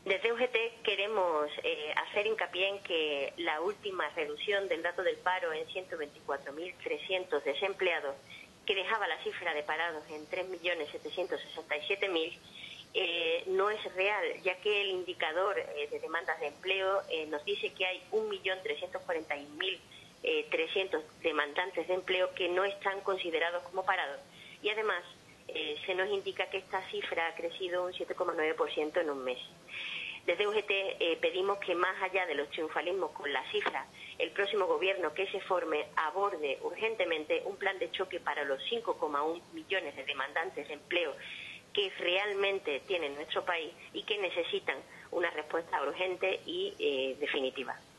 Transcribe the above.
Desde UGT queremos hacer hincapié en que la última reducción del dato del paro en 124.300 desempleados, que dejaba la cifra de parados en 3.767.000, no es real, ya que el indicador de demandas de empleo nos dice que hay 1.341.300 demandantes de empleo que no están considerados como parados. Y además se nos indica que esta cifra ha crecido un 7,9% en un mes. Desde UGT pedimos que, más allá de los triunfalismos con la cifra, el próximo gobierno que se forme aborde urgentemente un plan de choque para los 5,1 millones de demandantes de empleo que realmente tiene nuestro país y que necesitan una respuesta urgente y definitiva.